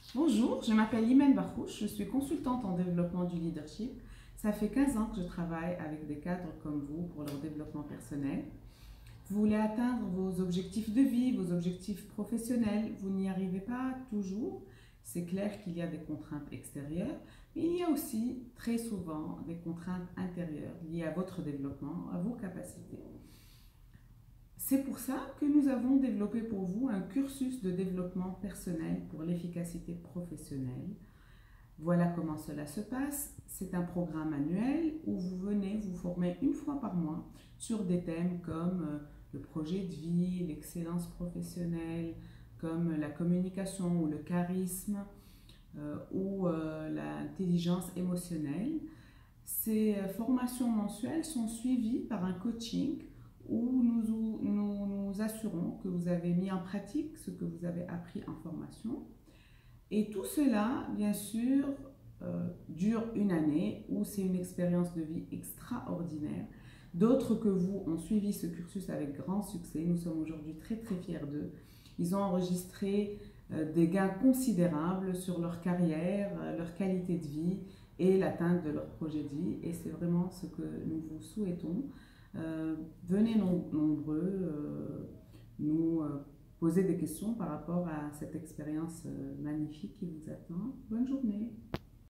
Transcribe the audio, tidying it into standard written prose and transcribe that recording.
Bonjour, je m'appelle Imen Barouche, je suis consultante en développement du leadership. Ça fait 15 ans que je travaille avec des cadres comme vous pour leur développement personnel. Vous voulez atteindre vos objectifs de vie, vos objectifs professionnels, vous n'y arrivez pas toujours. C'est clair qu'il y a des contraintes extérieures, mais il y a aussi très souvent des contraintes intérieures liées à votre développement, à vos capacités. C'est pour ça que nous avons développé pour vous un cursus de développement personnel pour l'efficacité professionnelle. Voilà comment cela se passe. C'est un programme annuel où vous venez vous former une fois par mois sur des thèmes comme le projet de vie, l'excellence professionnelle, comme la communication ou le charisme ou l'intelligence émotionnelle. Ces formations mensuelles sont suivies par un coaching où nous assurons que vous avez mis en pratique ce que vous avez appris en formation. Et tout cela, bien sûr, dure une année où c'est une expérience de vie extraordinaire. D'autres que vous ont suivi ce cursus avec grand succès. Nous sommes aujourd'hui très très fiers d'eux. Ils ont enregistré des gains considérables sur leur carrière, leur qualité de vie et l'atteinte de leur projet de vie. Et c'est vraiment ce que nous vous souhaitons. Venez nombreux nous poser des questions par rapport à cette expérience magnifique qui vous attend. Bonne journée.